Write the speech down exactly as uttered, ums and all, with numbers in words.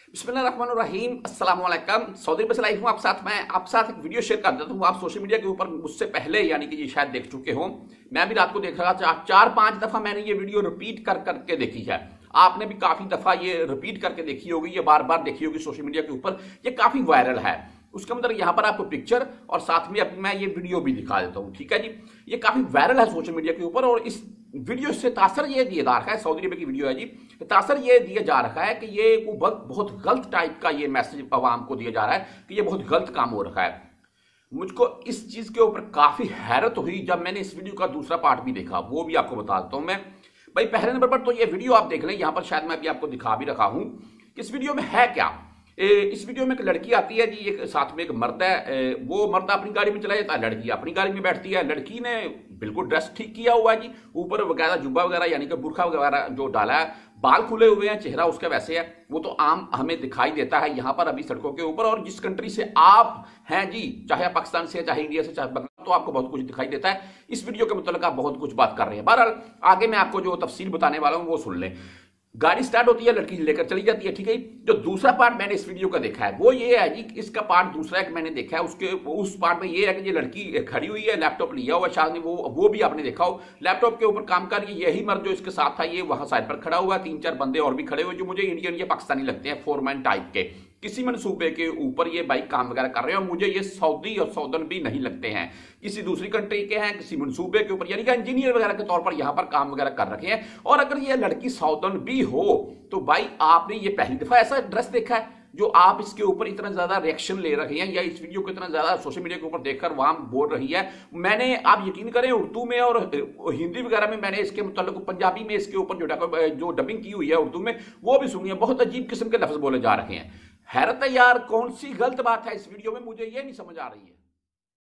बिस्मिल्लाहिर्रहमानिर्रहीम, अस्सलाम वालेकुम। सऊदी अरब से लाइव हूँ आप साथ। मैं आप साथ एक वीडियो शेयर कर देता हूँ। आप सोशल मीडिया के ऊपर मुझसे पहले यानी कि ये शायद देख चुके हो। मैं भी रात को देख रहा था, चार पांच दफा मैंने ये वीडियो रिपीट कर करके देखी है। आपने भी काफी दफा ये रिपीट करके देखी होगी, ये बार बार देखी होगी सोशल मीडिया के ऊपर। ये काफी वायरल है। उसके अंदर यहाँ पर आपको पिक्चर और साथ में मैं ये वीडियो भी दिखा देता हूँ, ठीक है जी। ये काफी वायरल है सोशल मीडिया के ऊपर और इस वीडियो से तासर ये दिया जा रखा है, सऊदी अरब की वीडियो है जी। तासर ये दिया जा रखा है कि ये बहुत गलत टाइप का ये मैसेज अवाम को दिया जा रहा है कि ये बहुत गलत काम हो रखा है। मुझको इस चीज के ऊपर काफी हैरत हुई जब मैंने इस वीडियो का दूसरा पार्ट भी देखा, वो भी आपको बता देता हूं मैं। भाई पहले नंबर पर तो ये वीडियो आप देख लें, यहां पर शायद मैं भी आपको दिखा भी रखा हूं कि इस वीडियो में है क्या। ए, इस वीडियो में एक लड़की आती है जी, एक साथ में एक मर्द है। वो मर्द अपनी गाड़ी में चला जाता है, लड़की अपनी गाड़ी में बैठती है। लड़की ने बिल्कुल ड्रेस ठीक किया हुआ है जी, ऊपर वगैरह जुब्बा वगैरह यानी कि बुरखा वगैरह जो डाला है, बाल खुले हुए हैं, चेहरा उसका वैसे है। वो तो आम हमें दिखाई देता है यहाँ पर अभी सड़कों के ऊपर। और जिस कंट्री से आप हैं जी, चाहे पाकिस्तान से, चाहे इंडिया से, चाहे बांग्लादेश, तो आपको बहुत कुछ दिखाई देता है। इस वीडियो के मतलब आप बहुत कुछ बात कर रहे हैं। बहरहाल आगे मैं आपको जो तफसील बताने वाला हूँ वो सुन लें। गाड़ी स्टार्ट होती है, लड़की लेकर चली जाती है, ठीक है। जो दूसरा पार्ट मैंने इस वीडियो का देखा है वो ये है जी, इसका पार्ट दूसरा एक मैंने देखा है। उसके उस पार्ट में ये है कि ये लड़की खड़ी हुई है, लैपटॉप लिया हुआ शायद, वो वो भी आपने देखा हो। लैपटॉप के ऊपर काम कर रही है। यही मर्द जो इसके साथ था ये वहां साइड पर खड़ा हुआ है। तीन चार बंदे और भी खड़े हुए जो मुझे इंडियन या पाकिस्तानी लगते हैं, फोरमैन टाइप के। किसी मनसूबे के ऊपर ये बाइक काम वगैरह कर रहे हैं और मुझे ये सऊदी और सऊदन भी नहीं लगते हैं, किसी दूसरी कंट्री के हैं, किसी मनसूबे के ऊपर यानी कि इंजीनियर वगैरह के तौर पर यहां पर काम वगैरह कर रखे हैं। और अगर ये लड़की सऊदन भी हो तो भाई आपने ये पहली दफा ऐसा ड्रेस देखा है जो आप इसके ऊपर इतना ज्यादा रिएक्शन ले रहे हैं या इस वीडियो को इतना ज्यादा सोशल मीडिया के ऊपर देखकर वहां बोल रही है। मैंने, आप यकीन करें, उर्दू में और हिंदी वगैरह में मैंने इसके मुताल्लिक, पंजाबी में इसके ऊपर जो जो डबिंग की हुई है उर्दू में, वो भी सुनी है। बहुत अजीब किस्म के लफ्ज बोले जा रहे हैं। हैरत है यार, कौन सी गलत बात है इस वीडियो में, मुझे ये नहीं समझ आ रही है।